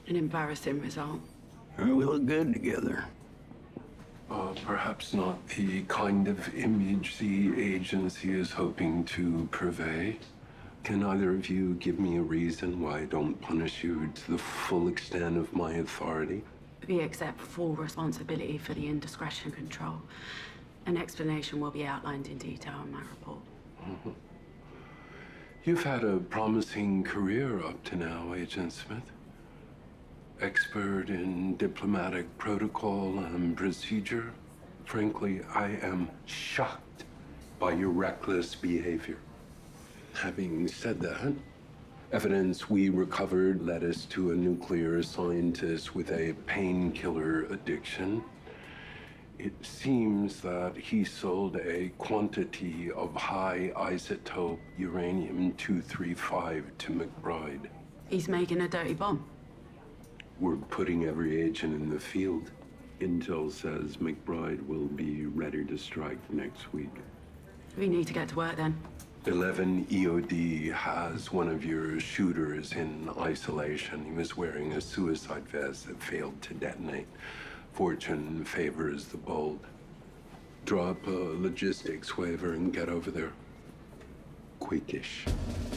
An embarrassing result. We look good together. Perhaps not the kind of image the agency is hoping to purvey. Can either of you give me a reason why I don't punish you to the full extent of my authority? We accept full responsibility for the indiscretion control. An explanation will be outlined in detail in my report. Mm-hmm. You've had a promising career up to now, Agent Smith. Expert in diplomatic protocol and procedure. Frankly, I am shocked by your reckless behavior. Having said that, evidence we recovered led us to a nuclear scientist with a painkiller addiction. It seems that he sold a quantity of high isotope uranium-235 to McBride. He's making a dirty bomb. We're putting every agent in the field. Intel says McBride will be ready to strike next week. We need to get to work then. 11 EOD has one of your shooters in isolation. He was wearing a suicide vest that failed to detonate. Fortune favors the bold. Drop a logistics waiver and get over there. Quickish.